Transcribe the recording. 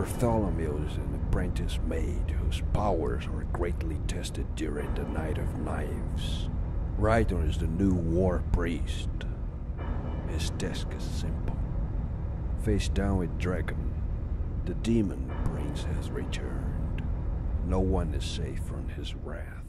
Bartholomew is an apprentice maid whose powers are greatly tested during the Night of Knives. Rydon is the new war priest. His task is simple. Face down with Dragon. The demon prince has returned. No one is safe from his wrath.